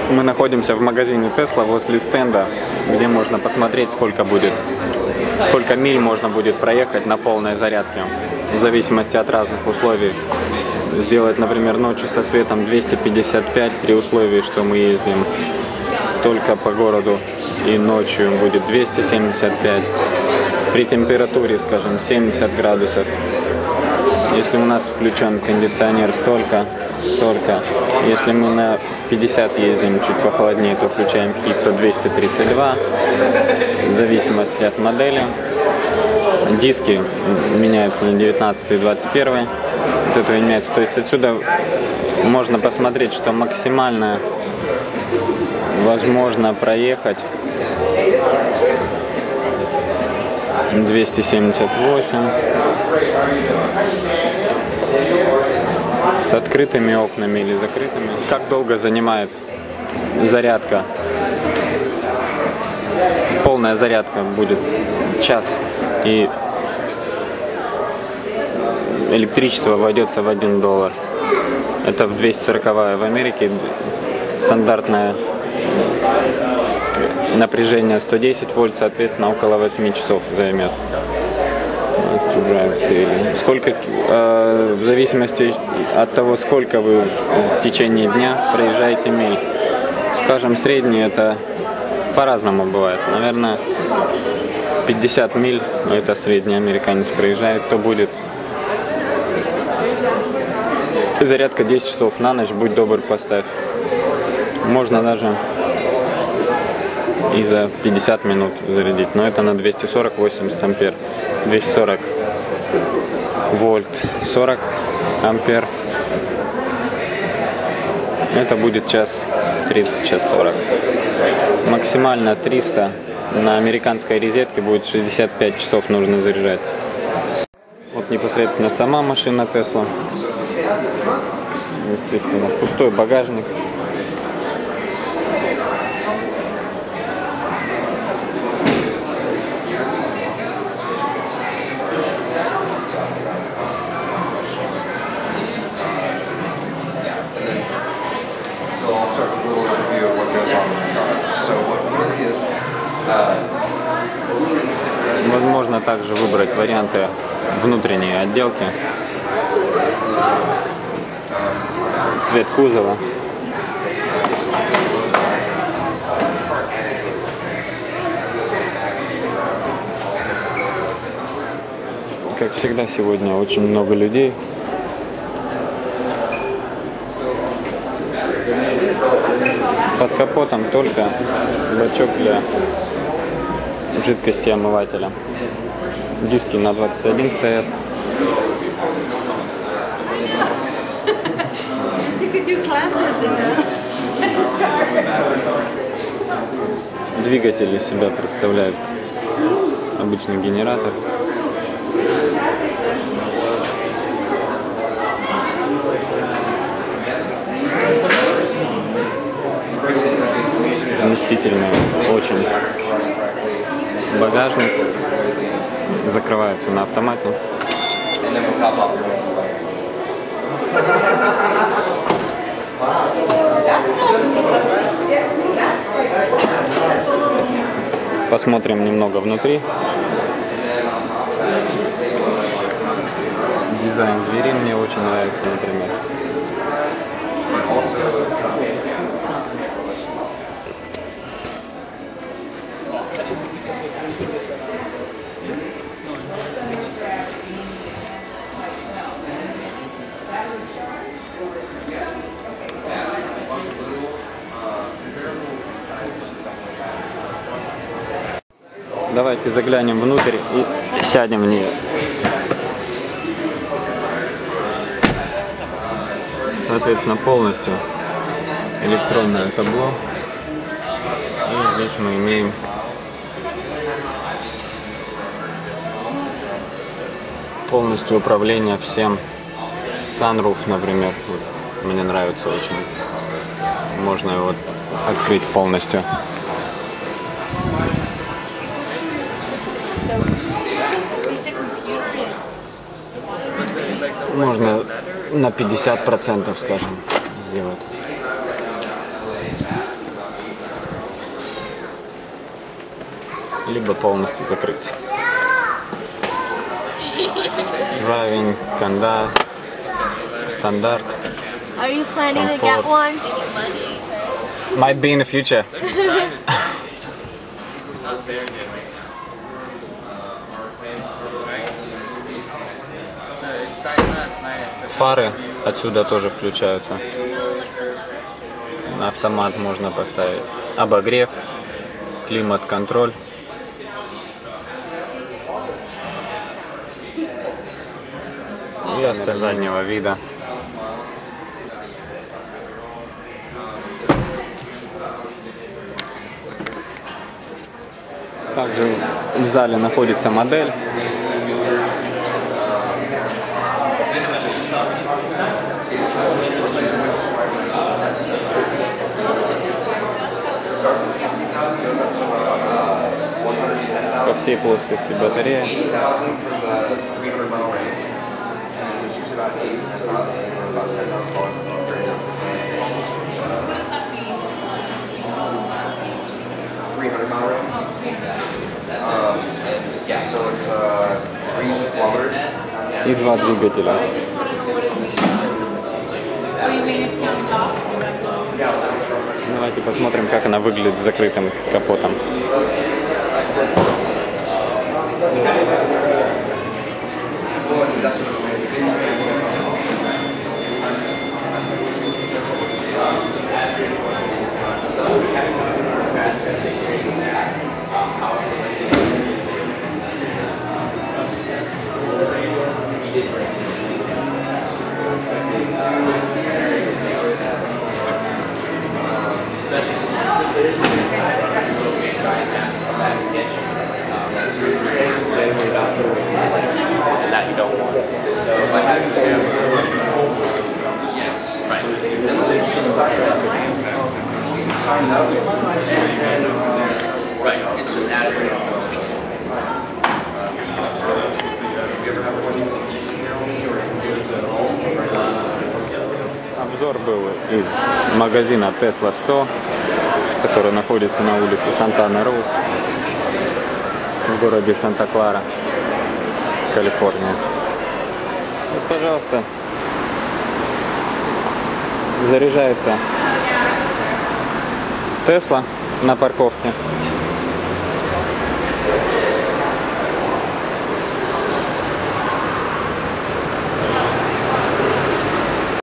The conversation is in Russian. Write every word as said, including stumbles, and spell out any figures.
Мы находимся в магазине Tesla возле стенда, где можно посмотреть, сколько будет, сколько миль можно будет проехать на полной зарядке, в зависимости от разных условий. Сделать, например, ночью со светом двести пятьдесят пять при условии, что мы ездим только по городу, и ночью будет двести семьдесят пять. При температуре, скажем, семьдесят градусов. Если у нас включен кондиционер, столько, столько. Если мы на пятьдесят ездим, чуть похолоднее, то включаем хит, то двести тридцать два, в зависимости от модели. Диски меняются на девятнадцатый и двадцать первый. Вот это меняется. То есть отсюда можно посмотреть, что максимально возможно проехать двести семьдесят восемь. С открытыми окнами или закрытыми. Как долго занимает зарядка? Полная зарядка будет час, и электричество обойдется в один доллар. Это в двести сороковая. В Америке стандартное напряжение сто десять вольт, соответственно, около восьми часов займет. Сколько, э, в зависимости от того, сколько вы в течение дня проезжаете миль. Скажем, средний, это по-разному бывает. Наверное, пятьдесят миль, это средний американец проезжает, то будет зарядка десять часов на ночь, будь добр, поставь. Можно даже и за пятьдесят минут зарядить, но это на двести сорок восемьдесят ампер. двести сорок вольт, сорок ампер. Это будет час тридцать, час сорок. Максимально триста. На американской розетке будет шестьдесят пять часов нужно заряжать. Вот непосредственно сама машина Tesla. Естественно, пустой багажник. Возможно также выбрать варианты внутренней отделки, цвет кузова. Как всегда, сегодня очень много людей. Под капотом только бачок для жидкости омывателя. Диски на двадцать один стоят. Двигатель из себя представляет обычный генератор. Вместительный очень багажник, закрывается на автомате. Посмотрим немного внутри. Дизайн двери мне очень нравится, например. Давайте заглянем внутрь и сядем в нее. Соответственно, полностью электронное табло. И здесь мы имеем полностью управление всем. Sunroof, например, вот, мне нравится очень. Можно его открыть полностью. Можно на пятьдесят процентов, скажем, сделать. либо полностью закрыть. Driving, кондак, стандарт. Are you planning to get one? Might be in the future. Фары отсюда тоже включаются. На автомат можно поставить. Обогрев, климат-контроль. И остальное заднего вида. Также в зале находится модель. По всей плоскости батарея. И два двигателя. Давайте посмотрим, как она выглядит с закрытым капотом. Обзор был из магазина Tesla сто, который находится на улице Сантана-Роуз в городе Санта-Клара, Калифорния. Вот, пожалуйста, заряжается Tesla на парковке.